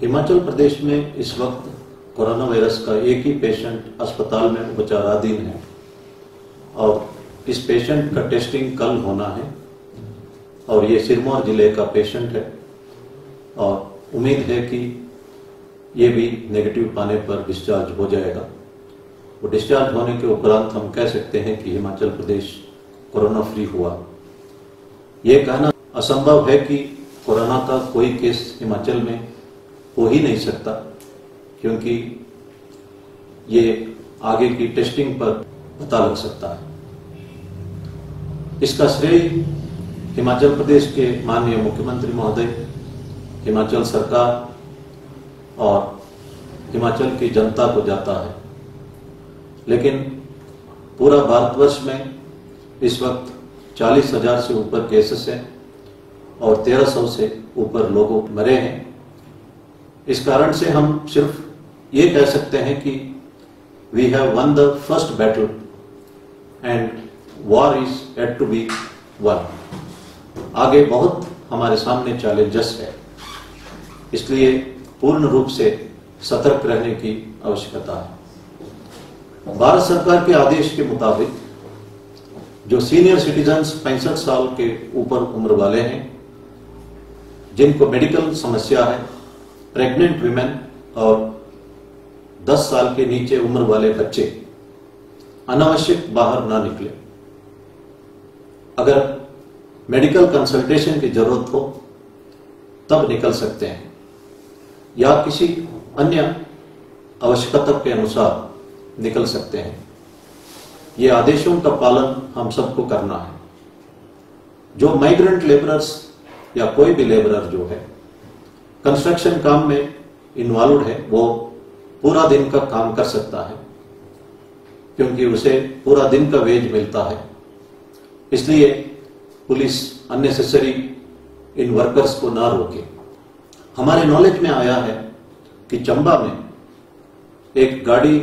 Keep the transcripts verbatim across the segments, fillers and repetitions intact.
हिमाचल प्रदेश में इस वक्त कोरोना वायरस का एक ही पेशेंट अस्पताल में उपचाराधीन है और इस पेशेंट का टेस्टिंग कल होना है और ये सिरमौर जिले का पेशेंट है और उम्मीद है कि ये भी नेगेटिव पाने पर डिस्चार्ज हो जाएगा। वो डिस्चार्ज होने के उपरांत हम कह सकते हैं कि हिमाचल प्रदेश कोरोना फ्री हुआ। ये कहना असंभव है कि कोरोना का कोई केस हिमाचल में हो ही नहीं सकता, क्योंकि ये आगे की टेस्टिंग पर पता लग सकता है। इसका श्रेय हिमाचल प्रदेश के माननीय मुख्यमंत्री महोदय, हिमाचल सरकार और हिमाचल की जनता को जाता है। लेकिन पूरा भारतवर्ष में इस वक्त चालीस हजार से ऊपर केसेस हैं और तेरह सौ से ऊपर लोग मरे हैं। इस कारण से हम सिर्फ ये कह सकते हैं कि we have won the first battle and war is yet to be won. आगे बहुत हमारे सामने चैलेंजेस है, इसलिए पूर्ण रूप से सतर्क रहने की आवश्यकता है। भारत सरकार के आदेश के मुताबिक जो सीनियर सिटीजन्स पैंसठ साल के ऊपर उम्र वाले हैं, जिनको मेडिकल समस्या है, प्रेग्नेंट विमेन और दस साल के नीचे उम्र वाले बच्चे अनावश्यक बाहर ना निकले। अगर मेडिकल कंसल्टेशन की जरूरत हो तब निकल सकते हैं या किसी अन्य आवश्यकता के अनुसार निकल सकते हैं। ये आदेशों का पालन हम सबको करना है। जो माइग्रेंट लेबरर्स या कोई भी लेबरर जो है कंस्ट्रक्शन काम में इन्वॉल्व है, वो पूरा दिन का काम कर सकता है, क्योंकि उसे पूरा दिन का वेज मिलता है। इसलिए पुलिस अननेसेसरी इन वर्कर्स को ना रोके। हमारे नॉलेज में आया है कि चंबा में एक गाड़ी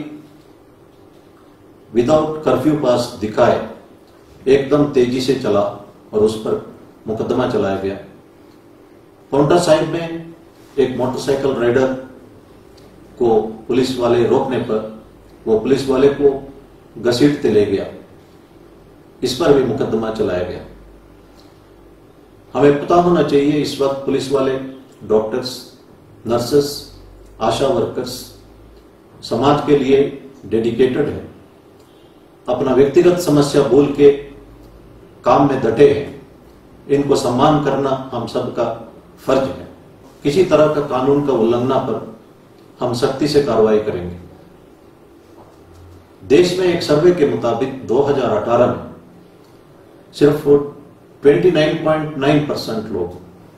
विदाउट कर्फ्यू पास दिखाए एकदम तेजी से चला और उस पर मुकदमा चलाया गया। पाउंटा साहिब में एक मोटरसाइकिल राइडर को पुलिस वाले रोकने पर वो पुलिस वाले को घसीटते ले गया, इस पर भी मुकदमा चलाया गया। हमें पता होना चाहिए इस वक्त पुलिस वाले डॉक्टर्स, नर्सेस, आशा वर्कर्स समाज के लिए डेडिकेटेड है, अपना व्यक्तिगत समस्या भूल के काम में डटे हैं। इनको सम्मान करना हम सबका फर्ज है। किसी तरह का कानून का उल्लंघन पर हम सख्ती से कार्रवाई करेंगे। देश में एक सर्वे के मुताबिक दो हज़ार अठारह में सिर्फ उनतीस पॉइंट नौ परसेंट लोग,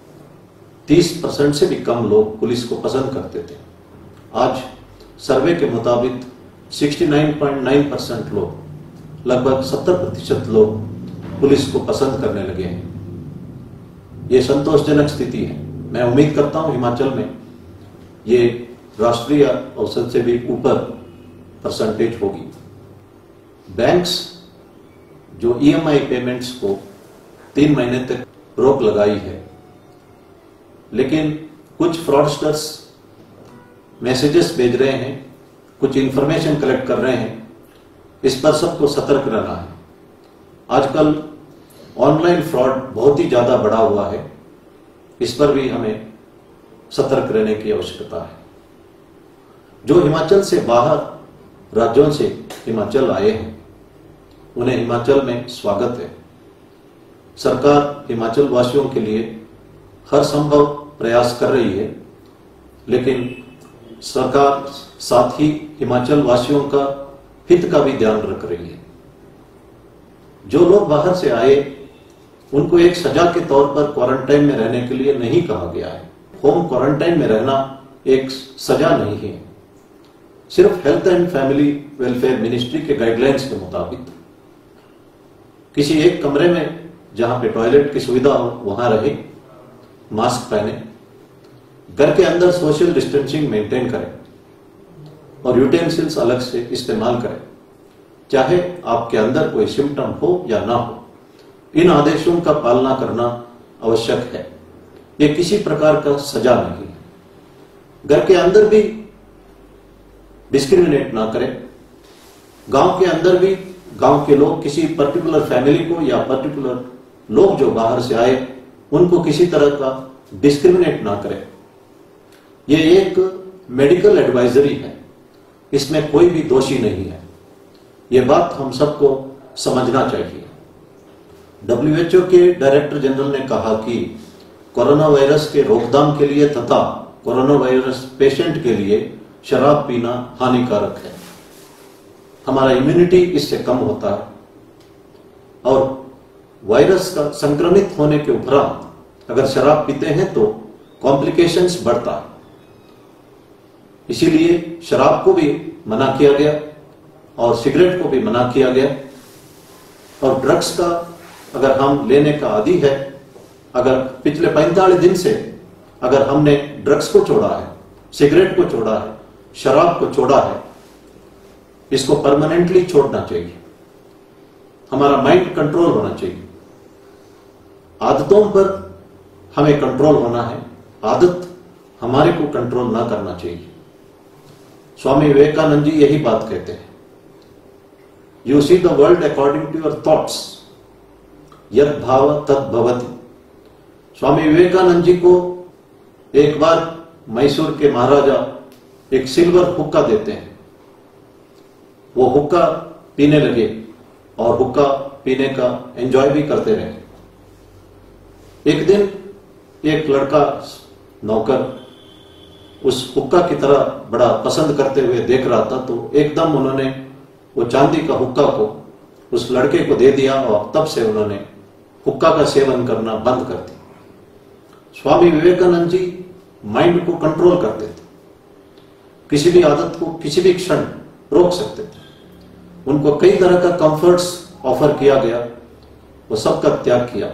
तीस परसेंट से भी कम लोग पुलिस को पसंद करते थे। आज सर्वे के मुताबिक उनहत्तर पॉइंट नौ परसेंट लोग, लगभग सत्तर प्रतिशत लोग पुलिस को पसंद करने लगे हैं। ये संतोषजनक स्थिति है। मैं उम्मीद करता हूं हिमाचल में ये राष्ट्रीय औसत से भी ऊपर परसेंटेज होगी। बैंक्स जो ईएमआई पेमेंट्स को तीन महीने तक रोक लगाई है, लेकिन कुछ फ्रॉडस्टर्स मैसेजेस भेज रहे हैं, कुछ इंफॉर्मेशन कलेक्ट कर रहे हैं। इस पर सबको सतर्क रहना है। आजकल ऑनलाइन फ्रॉड बहुत ही ज्यादा बढ़ा हुआ है, इस पर भी हमें सतर्क रहने की आवश्यकता है। जो हिमाचल से बाहर राज्यों से हिमाचल आए हैं, उन्हें हिमाचल में स्वागत है। सरकार हिमाचल वासियों के लिए हर संभव प्रयास कर रही है, लेकिन सरकार साथ ही हिमाचल वासियों का हित का भी ध्यान रख रही है। जो लोग बाहर से आए उनको एक सजा के तौर पर क्वारंटाइन में रहने के लिए नहीं कहा गया है। होम क्वारंटाइन में रहना एक सजा नहीं है। सिर्फ health and family welfare ministry के गाइडलाइंस के मुताबिक किसी एक कमरे में जहां पे टॉयलेट की सुविधा हो वहां रहे, मास्क पहने, घर के अंदर सोशल डिस्टेंसिंग मेंटेन करें और यूटेंसिल्स अलग से इस्तेमाल करें, चाहे आपके अंदर कोई सिम्टम हो या ना हो। इन आदेशों का पालना करना आवश्यक है। ये किसी प्रकार का सजा नहीं है। घर के अंदर भी डिस्क्रिमिनेट ना करें, गांव के अंदर भी गांव के लोग किसी पर्टिकुलर फैमिली को या पर्टिकुलर लोग जो बाहर से आए उनको किसी तरह का डिस्क्रिमिनेट ना करें। ये एक मेडिकल एडवाइजरी है, इसमें कोई भी दोषी नहीं है। ये बात हम सबको समझना चाहिए। डब्ल्यू एच ओ के डायरेक्टर जनरल ने कहा कि कोरोना वायरस के रोकथाम के लिए तथा कोरोना वायरस पेशेंट के लिए शराब पीना हानिकारक है। हमारा इम्यूनिटी इससे कम होता है और वायरस का संक्रमित होने के उपरांत अगर शराब पीते हैं तो कॉम्प्लिकेशंस बढ़ता है। इसीलिए शराब को भी मना किया गया और सिगरेट को भी मना किया गया। और ड्रग्स का अगर हम लेने का आदी है, अगर पिछले पैंतालीस दिन से अगर हमने ड्रग्स को छोड़ा है, सिगरेट को छोड़ा है, शराब को छोड़ा है, इसको परमानेंटली छोड़ना चाहिए। हमारा माइंड कंट्रोल होना चाहिए। आदतों पर हमें कंट्रोल होना है, आदत हमारे को कंट्रोल ना करना चाहिए। स्वामी विवेकानंद जी यही बात कहते हैं, you see the world according to your thoughts, यद भाव तद भवति। स्वामी विवेकानंद जी को एक बार मैसूर के महाराजा एक सिल्वर हुक्का देते हैं। वो हुक्का पीने लगे और हुक्का पीने का एंजॉय भी करते रहे। एक दिन एक लड़का नौकर उस हुक्का की तरह बड़ा पसंद करते हुए देख रहा था, तो एकदम उन्होंने वो चांदी का हुक्का को उस लड़के को दे दिया और तब से उन्होंने हुक्का का सेवन करना बंद कर दिया। स्वामी विवेकानंद जी माइंड को कंट्रोल करते थे, किसी भी आदत को किसी भी क्षण रोक सकते थे। उनको कई तरह का कंफर्ट्स ऑफर किया गया, वो सबका त्याग किया।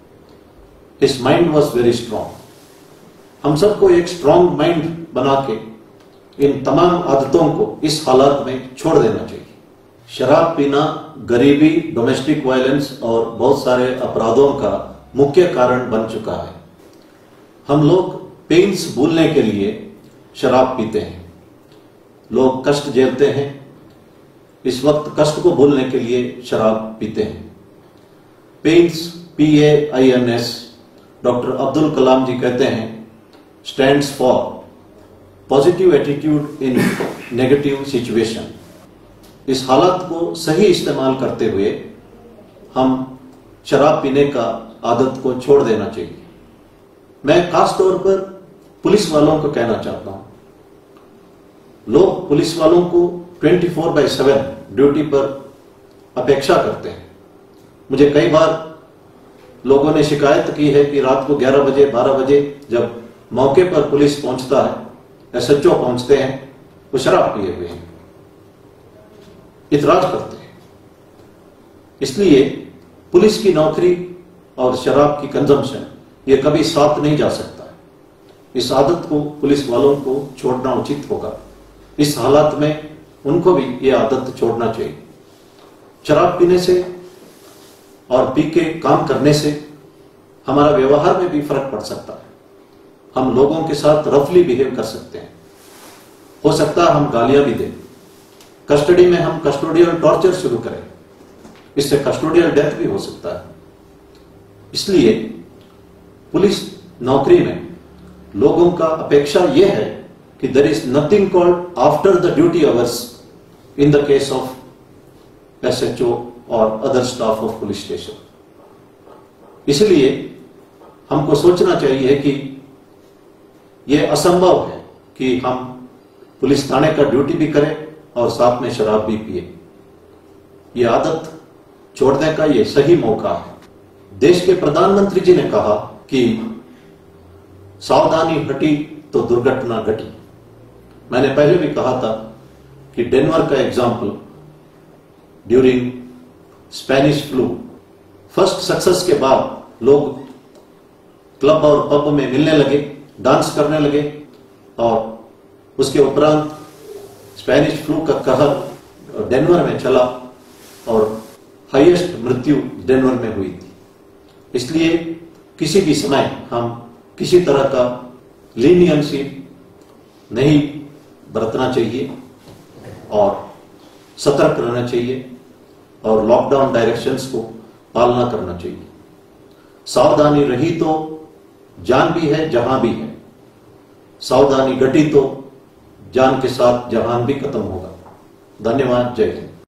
His mind was very strong. हम सबको एक स्ट्रांग माइंड बना के इन तमाम आदतों को इस हालात में छोड़ देना चाहिए। शराब पीना गरीबी, डोमेस्टिक वायलेंस और बहुत सारे अपराधों का मुख्य कारण बन चुका है। हम लोग पेन्स भूलने के लिए शराब पीते हैं, लोग कष्ट झेलते हैं, इस वक्त कष्ट को भूलने के लिए शराब पीते हैं। Pains, P A I N S, doctor Abdul Kalam ji कहते हैं, stands for positive attitude in negative situation. इस हालत को सही इस्तेमाल करते हुए हम शराब पीने का आदत को छोड़ देना चाहिए। मैं खास तौर पर पुलिस वालों को कहना चाहता हूं, लोग पुलिस वालों को चौबीस बाय सात ड्यूटी पर अपेक्षा करते हैं। मुझे कई बार लोगों ने शिकायत की है कि रात को ग्यारह बजे बारह बजे जब मौके पर पुलिस पहुंचता है, एस एच ओ पहुंचते हैं, वो शराब पिए हुए हैं, इतराज करते हैं। इसलिए पुलिस की नौकरी और शराब की कंजम्पशन ये कभी साथ नहीं जा सकता। इस आदत को पुलिस वालों को छोड़ना उचित होगा। इस हालात में उनको भी ये आदत छोड़ना चाहिए। शराब पीने से और पी के काम करने से हमारा व्यवहार में भी फर्क पड़ सकता है। हम लोगों के साथ रफली बिहेव कर सकते हैं, हो सकता है हम गालियां भी दें, कस्टडी में हम कस्टोडियल टॉर्चर शुरू करें, इससे कस्टोडियल डेथ भी हो सकता है। इसलिए पुलिस नौकरी में लोगों का अपेक्षा यह है कि there is nothing called after the duty hours in the case of S H O और other staff of police station. इसलिए हमको सोचना चाहिए कि यह असंभव है कि हम पुलिस थाने का ड्यूटी भी करें और साथ में शराब भी पिए। यह आदत छोड़ने का यह सही मौका है। देश के प्रधानमंत्री जी ने कहा कि सावधानी हटी तो दुर्घटना घटी। मैंने पहले भी कहा था कि डेनवर का example during Spanish flu, first success के बाद लोग क्लब और पब में मिलने लगे, डांस करने लगे और उसके उपरांत स्पेनिश फ्लू का कहर डेनवर में चला और हाईएस्ट मृत्यु डेनवर में हुई थी। इसलिए किसी भी समय हम किसी तरह का लीनियंसी नहीं बरतना चाहिए और सतर्क रहना चाहिए और लॉकडाउन डायरेक्शंस को पालना करना चाहिए। सावधानी रही तो जान भी है, जहां भी है। सावधानी घटी तो जान के साथ जहान भी खत्म होगा। धन्यवाद। जय हिंद।